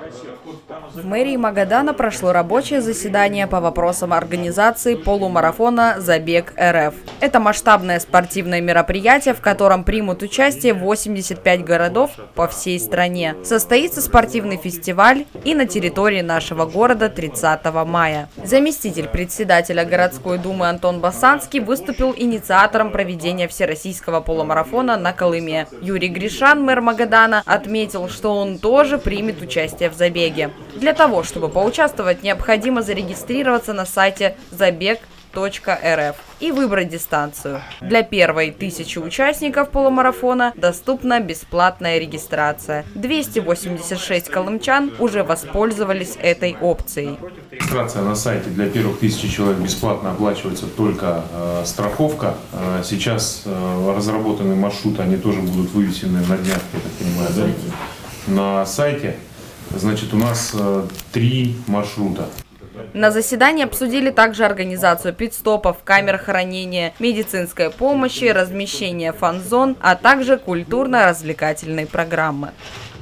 В мэрии Магадана прошло рабочее заседание по вопросам организации полумарафона «Забег РФ». Это масштабное спортивное мероприятие, в котором примут участие 85 городов по всей стране. Состоится спортивный фестиваль и на территории нашего города 30 мая. Заместитель председателя городской думы Антон Басанский выступил инициатором проведения всероссийского полумарафона на Колыме. Юрий Гришан, мэр Магадана, отметил, что он тоже примет участие в забеге. Для того, чтобы поучаствовать, необходимо зарегистрироваться на сайте забег.рф и выбрать дистанцию. Для первой 1000 участников полумарафона доступна бесплатная регистрация. 286 колымчан уже воспользовались этой опцией. Регистрация на сайте для первых 1000 человек бесплатно оплачивается только страховка. Сейчас разработанные маршруты, они тоже будут вывесены на днях, я так понимаю, да? На сайте. Значит, у нас 3 маршрута. На заседании обсудили также организацию пит-стопов, камер хранения, медицинской помощи, размещение фан-зон, а также культурно-развлекательной программы.